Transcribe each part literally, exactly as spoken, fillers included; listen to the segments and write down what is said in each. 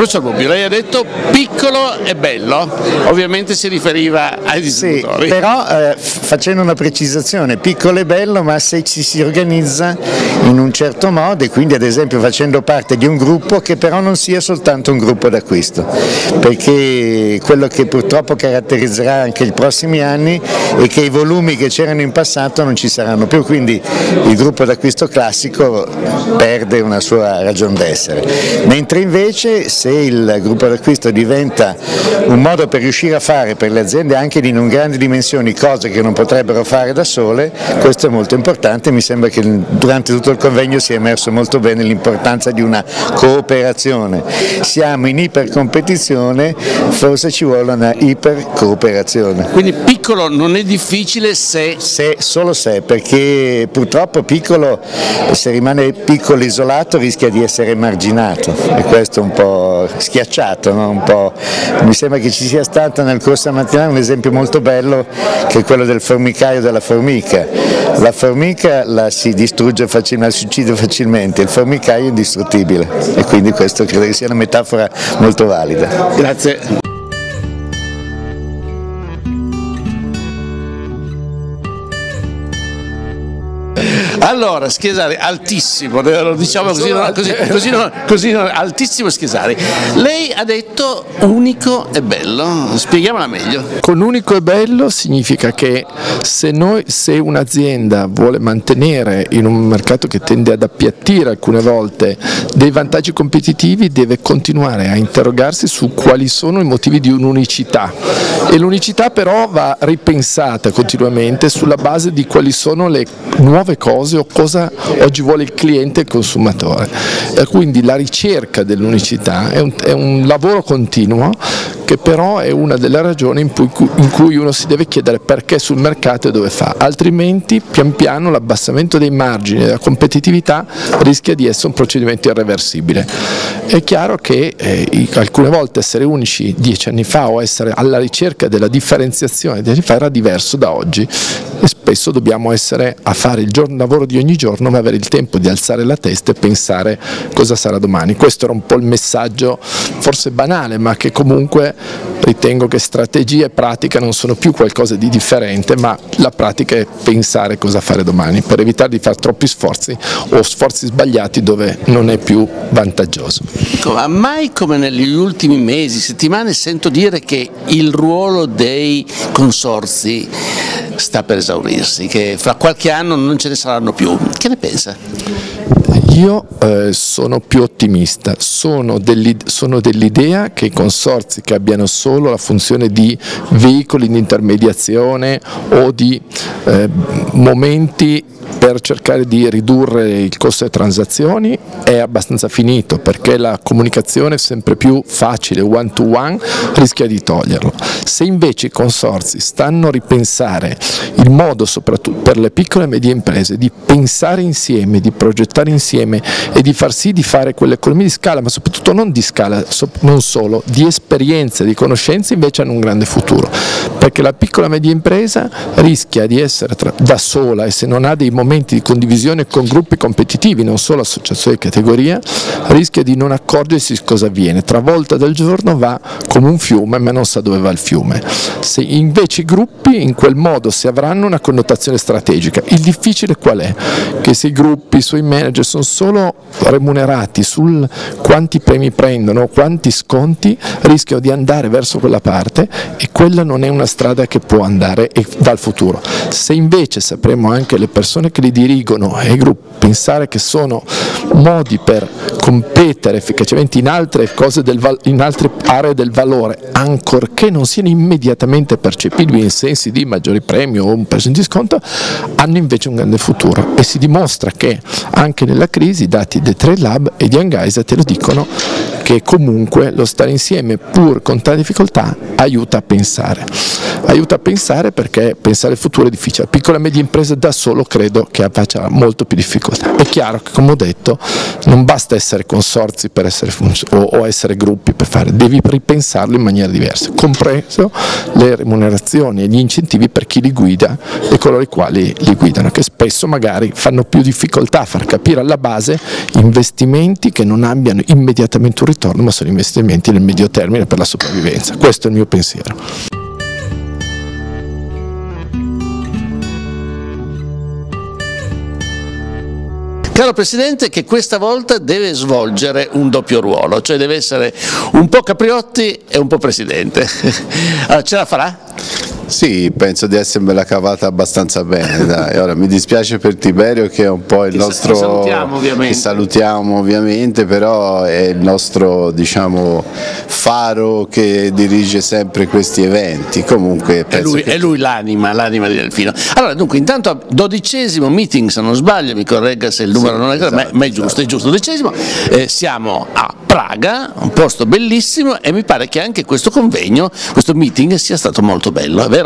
Professor Bobbio, lei ha detto piccolo e bello, ovviamente si riferiva ai distributori. Sì, però eh, facendo una precisazione, piccolo e bello, ma se ci si organizza in un certo modo e quindi ad esempio facendo parte di un gruppo che però non sia soltanto un gruppo d'acquisto, perché quello che purtroppo caratterizzerà anche i prossimi anni è che i volumi che c'erano in passato non ci saranno più, quindi il gruppo d'acquisto classico perde una sua ragion d'essere, mentre invece se il gruppo d'acquisto diventa un modo per riuscire a fare per le aziende anche di non grandi dimensioni cose che non potrebbero fare da sole, questo è molto importante. Mi sembra che durante tutto il convegno sia emerso molto bene l'importanza di una cooperazione. Siamo in ipercompetizione, forse ci vuole una ipercooperazione. Quindi piccolo non è difficile se... se solo se, perché purtroppo piccolo, se rimane piccolo isolato rischia di essere emarginato e questo è un po' schiacciato, no? Un po'. Mi sembra che ci sia stato nel corso mattinale un esempio molto bello che è quello del formicaio della formica. La formica la si distrugge facilmente, si uccide facilmente, il formicaio è indistruttibile e quindi questo credo che sia una metafora molto valida. Grazie. Allora, Schiesari, altissimo, diciamo così, così, così, così altissimo Schiesari. Lei ha detto unico e bello, spieghiamola meglio. Con unico e bello significa che se, noi, se un'azienda vuole mantenere in un mercato che tende ad appiattire alcune volte dei vantaggi competitivi, deve continuare a interrogarsi su quali sono i motivi di un'unicità e l'unicità però va ripensata continuamente sulla base di quali sono le nuove cose o cosa oggi vuole il cliente e il consumatore. E quindi la ricerca dell'unicità è un, è un lavoro continuo che però è una delle ragioni in cui, in cui uno si deve chiedere perché sul mercato e dove fa, altrimenti pian piano l'abbassamento dei margini e della competitività rischia di essere un procedimento irreversibile. È chiaro che eh, alcune volte essere unici dieci anni fa o essere alla ricerca della differenziazione dieci anni fa era diverso da oggi e spesso dobbiamo essere a fare il giorno, lavoro di ogni giorno ma avere il tempo di alzare la testa e pensare cosa sarà domani. Questo era un po' il messaggio forse banale ma che comunque ritengo che strategia e pratica non sono più qualcosa di differente, ma la pratica è pensare cosa fare domani per evitare di fare troppi sforzi o sforzi sbagliati dove non è più vantaggioso. Ma mai come negli ultimi mesi, settimane sento dire che il ruolo dei consorzi sta per esaurirsi, che fra qualche anno non ce ne saranno più. Che ne pensa? Io eh, sono più ottimista, sono dell'idea che i consorzi che abbiano solo la funzione di veicoli di intermediazione o di eh, momenti per cercare di ridurre il costo delle transazioni è abbastanza finito, perché la comunicazione è sempre più facile, one to one, rischia di toglierlo. Se invece i consorzi stanno a ripensare il modo, soprattutto per le piccole e medie imprese, di pensare insieme, di progettare insieme e di far sì di fare quell'economia di scala, ma soprattutto non di scala, non solo, di esperienze, di conoscenze, invece hanno un grande futuro, perché la piccola e media impresa rischia di essere tra, da sola e se non ha dei momenti di condivisione con gruppi competitivi, non solo associazioni di categoria, rischia di non accorgersi di cosa avviene, travolta del giorno va come un fiume ma non sa dove va il fiume. Se invece i gruppi in quel modo si avranno una connotazione strategica, il difficile qual è? Che se i gruppi, i suoi manager sono solo remunerati sul quanti premi prendono, quanti sconti, rischiano di andare verso quella parte e quella non è una strada che può andare e va al futuro. Se invece sapremo anche le persone che li dirigono e i gruppi pensare che sono modi per competere efficacemente in altre cose del in altre aree del valore, ancorché non siano immediatamente percepibili in sensi di maggiori premi o un percento di sconto, hanno invece un grande futuro e si dimostra che anche nella crisi i dati dei Trade Lab e di Angaisa te lo dicono che comunque lo stare insieme pur con tante difficoltà aiuta a pensare. Aiuta a pensare perché pensare al futuro è difficile. La piccola e media impresa da solo credo che faccia molto più difficoltà. È chiaro che, come ho detto, non basta essere consorzi per essere o, o essere gruppi per fare, devi ripensarlo in maniera diversa, compreso le remunerazioni e gli incentivi per chi li guida e coloro i quali li guidano, che spesso magari fanno più difficoltà a far capire alla base investimenti che non abbiano immediatamente un ritorno, ma sono investimenti nel medio termine per la sopravvivenza. Questo è il mio pensiero. Caro Presidente, che questa volta deve svolgere un doppio ruolo, cioè deve essere un po' Capriotti e un po' Presidente. Allora, ce la farà? Sì, penso di essermela cavata abbastanza bene, dai. Ora mi dispiace per Tiberio che è un po' il Che nostro, che salutiamo ovviamente. che salutiamo ovviamente, però è il nostro, diciamo, faro che dirige sempre questi eventi. Comunque È lui, che... è lui l'anima, l'anima di Delfino. Allora, dunque, intanto dodicesimo meeting, se non sbaglio, mi corregga se il numero sì, non è esatto, ma, ma è giusto, è giusto, dodicesimo, eh, siamo a Praga, un posto bellissimo, e mi pare che anche questo convegno, questo meeting sia stato molto bello, è vero?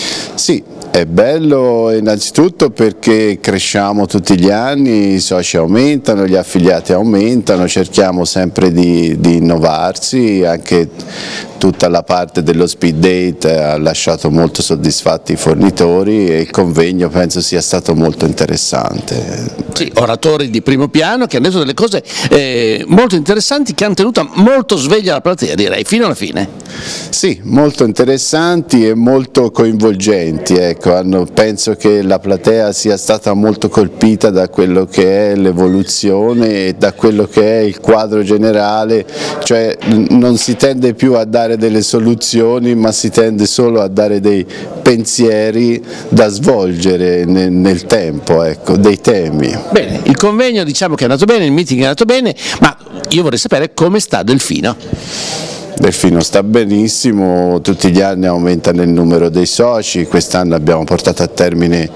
Sì, è bello innanzitutto perché cresciamo tutti gli anni, i soci aumentano, gli affiliati aumentano, cerchiamo sempre di, di innovarsi, anche tutta la parte dello speed date ha lasciato molto soddisfatti i fornitori e il convegno penso sia stato molto interessante. Sì, oratori di primo piano che hanno detto delle cose eh, molto interessanti, che hanno tenuto molto sveglia la platea, direi, fino alla fine. Sì, molto interessanti e molto coinvolgenti, ecco, hanno, penso che la platea sia stata molto colpita da quello che è l'evoluzione e da quello che è il quadro generale, cioè non si tende più a dare delle soluzioni ma si tende solo a dare dei pensieri da svolgere nel, nel tempo, ecco, dei temi. Bene, il convegno diciamo che è andato bene, il meeting è andato bene, ma io vorrei sapere come sta Delfino. Delfino sta benissimo, tutti gli anni aumenta il numero dei soci, quest'anno abbiamo portato a termine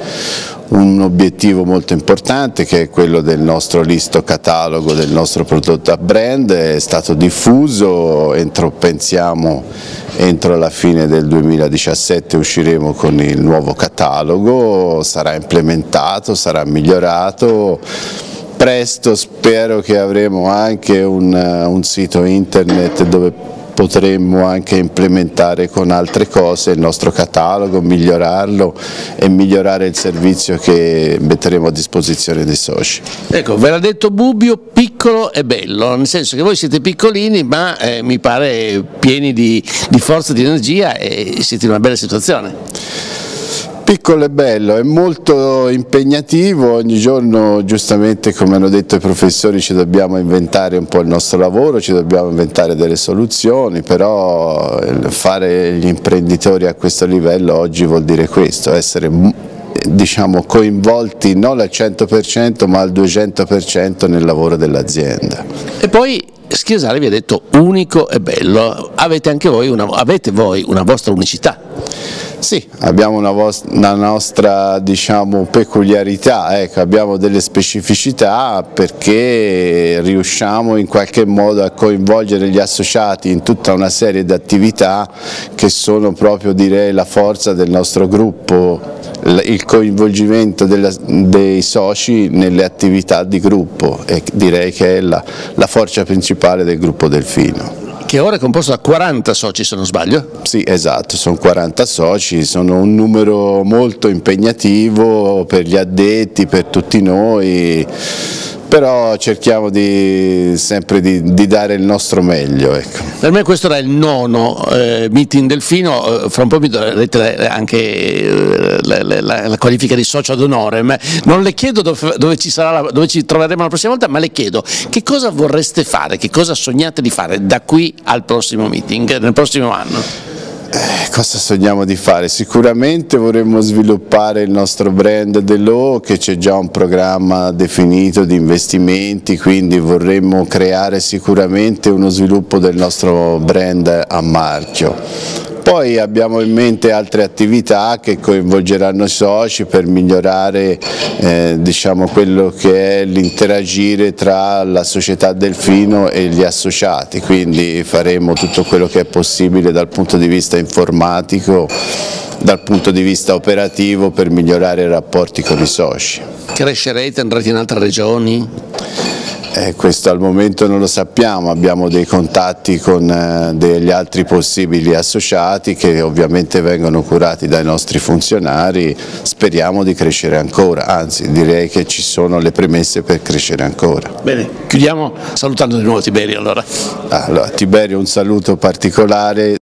un obiettivo molto importante che è quello del nostro listo catalogo del nostro prodotto a brand, è stato diffuso, entro, pensiamo entro la fine del duemiladiciassette usciremo con il nuovo catalogo, sarà implementato, sarà migliorato. Presto spero che avremo anche un, un sito internet dove potremmo anche implementare con altre cose il nostro catalogo, migliorarlo e migliorare il servizio che metteremo a disposizione dei soci. Ecco, ve l'ha detto Bubbio, piccolo e bello, nel senso che voi siete piccolini ma eh, mi pare pieni di, di forza e di energia e siete in una bella situazione. Piccolo e bello, è molto impegnativo, ogni giorno giustamente come hanno detto i professori ci dobbiamo inventare un po' il nostro lavoro, ci dobbiamo inventare delle soluzioni, però fare gli imprenditori a questo livello oggi vuol dire questo, essere diciamo coinvolti non al cento per cento ma al duecento per cento nel lavoro dell'azienda. E poi Schiesale vi ha detto unico e bello, avete anche voi una, avete voi una vostra unicità. Sì, abbiamo una, una nostra diciamo, peculiarità, ecco, abbiamo delle specificità perché riusciamo in qualche modo a coinvolgere gli associati in tutta una serie di attività che sono proprio direi la forza del nostro gruppo, il coinvolgimento della, dei soci nelle attività di gruppo e direi che è la, la forza principale del gruppo Delfino. Che ora è composto da quaranta soci se non sbaglio? Sì, esatto, sono quaranta soci, sono un numero molto impegnativo per gli addetti, per tutti noi, però cerchiamo di, sempre di, di dare il nostro meglio. Ecco. Per me questo era il nono eh, meeting Delfino, fra un po' mi darete anche eh, la, la, la qualifica di socio ad honorem, non le chiedo dove, dove, ci sarà la, dove ci troveremo la prossima volta, ma le chiedo che cosa vorreste fare, che cosa sognate di fare da qui al prossimo meeting, nel prossimo anno? Eh, cosa sogniamo di fare? Sicuramente vorremmo sviluppare il nostro brand Delo, che c'è già un programma definito di investimenti, quindi vorremmo creare sicuramente uno sviluppo del nostro brand a marchio. Poi abbiamo in mente altre attività che coinvolgeranno i soci per migliorare eh, diciamo, quello che è l'interagire tra la società Delfino e gli associati, quindi faremo tutto quello che è possibile dal punto di vista informatico, dal punto di vista operativo per migliorare i rapporti con i soci. Crescerete, andrete in altre regioni? Eh, questo al momento non lo sappiamo, abbiamo dei contatti con eh, degli altri possibili associati che ovviamente vengono curati dai nostri funzionari, speriamo di crescere ancora, anzi direi che ci sono le premesse per crescere ancora. Bene, chiudiamo salutando di nuovo Tiberio allora. Allora, Tiberio, un saluto particolare.